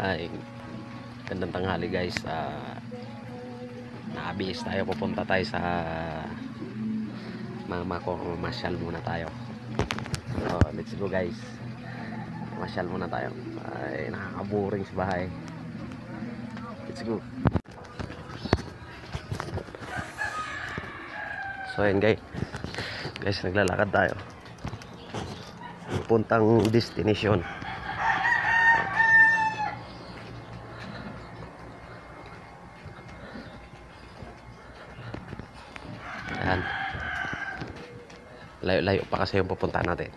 Ay, gandang tanghali guys. Naabis tayo, pupunta tayo sa mama ko. Masyal muna tayo. So, let's go guys. Masyal muna tayo. Ay, nakakaboring sa bahay. Let's go. So ayun guys, naglalakad tayo puntang destination. Ayan, layo-layo pa kasi yung pupuntahan natin.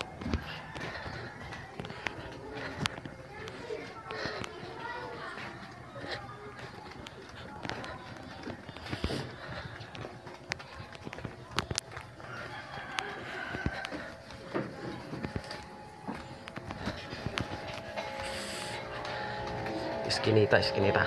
Eskinita.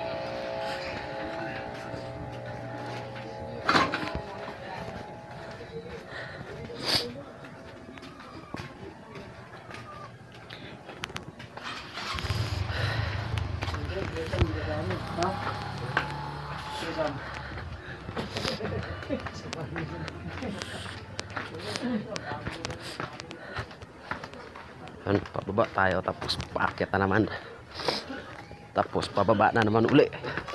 Pababa tayo tapos paakyat na naman. Tapos pababa na naman uli.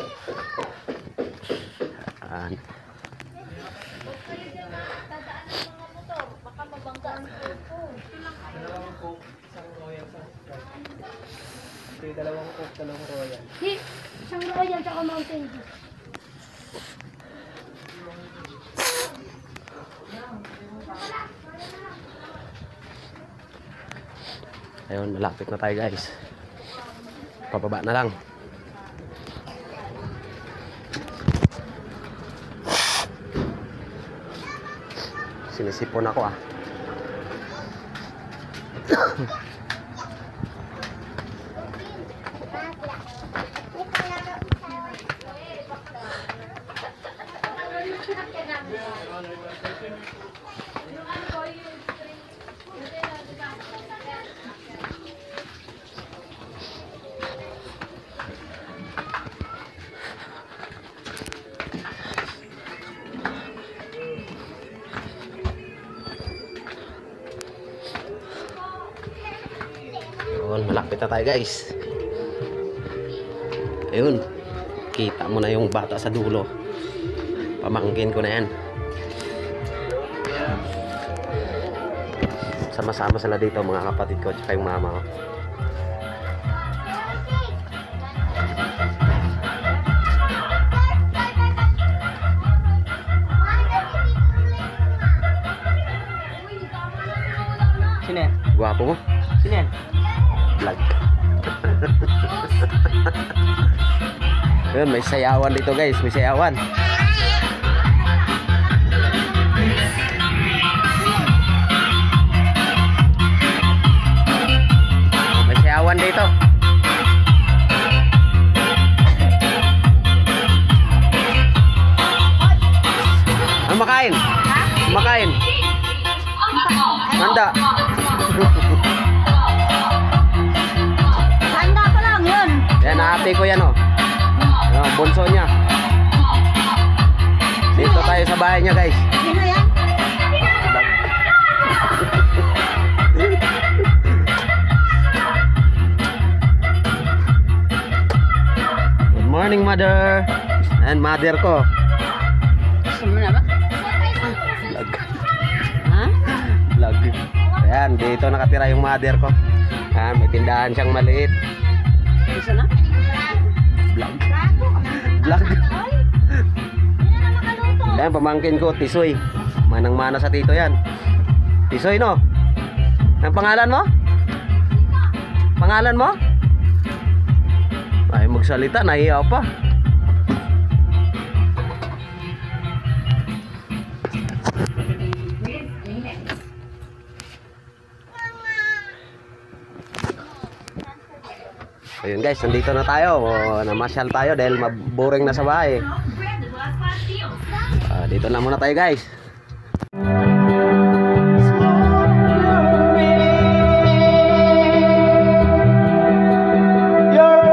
Ayan. Dalawang Coke, dalawang Royal. Isang Royal tsaka Mountain Dew. Ayun, malapit na tayo guys. Pababa na lang. Sinisipon ako Malapit na tayo guys. Ayun, kita mo na yung bata sa dulo. Pamangkin ko na yan. Sama-sama sila dito mga kapatid ko tsaka yung mama ko. Sino yan? Gwapo mo? Sino yan? Vlog. Ayun, may sayawan dito guys, may sayawan. May sayawan dito. Ano makain? Makain? Handa. Handa pa lang yun. Yan, ate ko yan bunso niya. Dito tayo sa bahay niya guys. Sino yan? Good morning mother. And mother ko. Gusto mo na ba? Vlog. Ha? Vlog. Ayan, dito nakatira yung mother ko. Ayan, may tindahan siyang maliit. Gusto na? Vlog. Vlog. Ayan, pamangkin ko, Tisoy. Manang-mana sa tito yan. Tisoy, no? Ang pangalan mo? Pangalan mo? Ay, magsalita, nahiya pa. Ayun guys, nandito na tayo. Namasyal tayo dahil maboring na sa bahay. Dito na muna tayo guys. You're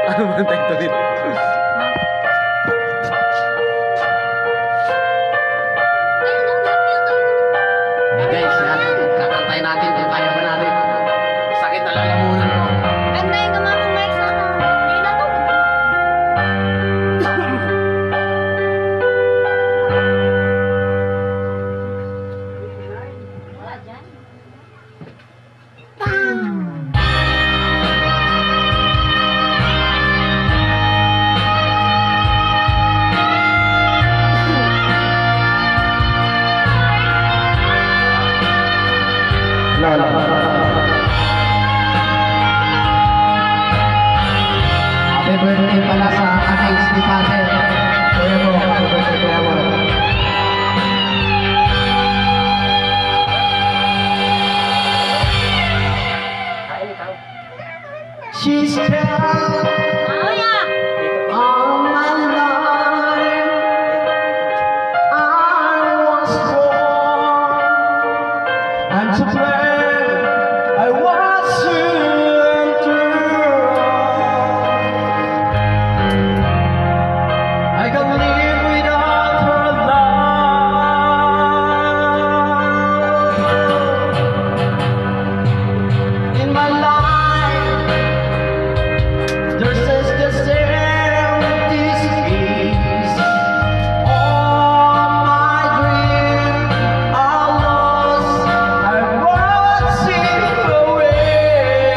Ano ba ang title nito? Guys, yan. Kakantay natin kung kaya ba natin. Sakit na lalamunan ko. Kantayin ka mama, Mike, sana. Hindi na to. Wala dyan. Happy birthday pala sa aking stepfather. Kuya mo, happy birthday kuya mo. Kain ikaw. She's down Kuya! all my life. I was born and to play. I was soon to I can live without her love. In my life, there's just the same disease. All my dreams are lost. I watch it away.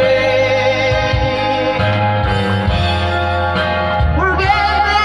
Forget me,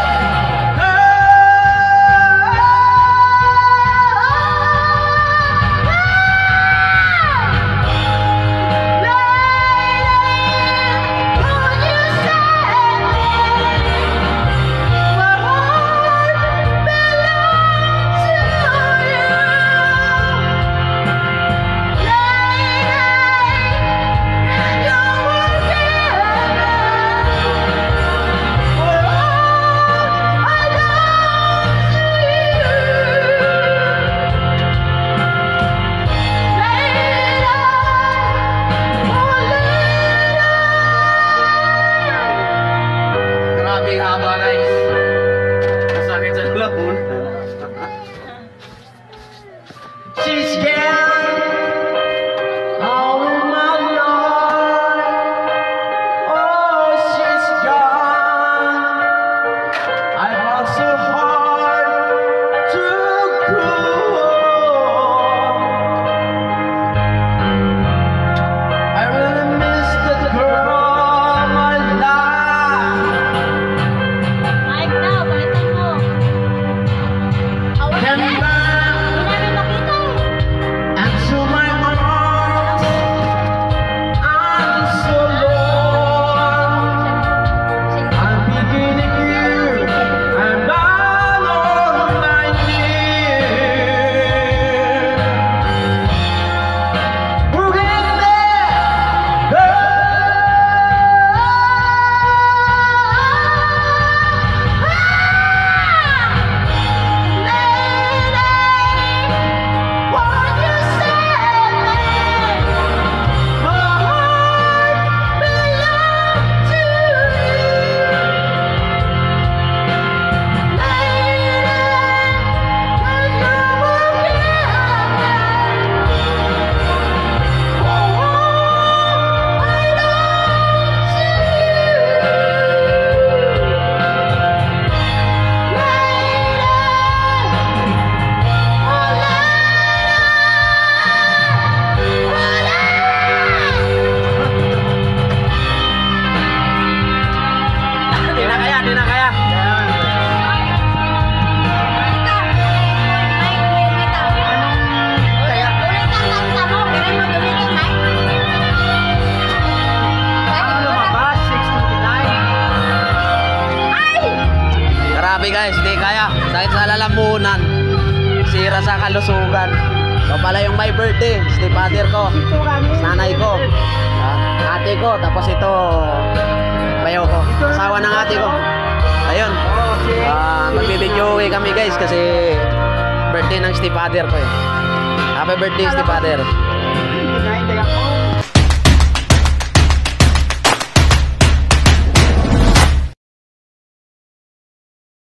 Grabe ang haba guys. Masakit sa lalamunan. she's gone all my life. Oh, she's gone. I found so hard to go. I really miss that girl, my life. Mike daw, balitan mo. Awan Can na eh. back Hindi namin makita eh. and to my arms. I'm so lost. I'm beginning here. I'm down on my knees. Forget me, won't you save me? My heart belongs to you. Di na kaya, di na kaya. Grabe guys, di kaya. Sakit sa lalamunan. Sira sa kalusugan. Ito pala yung my birthday. Stepfather ko. Nanay ko. Ate ko. Tapos ito, bayaw ko. Asawa ng ate ko. Ayun. Magbibidyo kami guys kasi birthday ng stepfather ko eh. Happy birthday stepfather.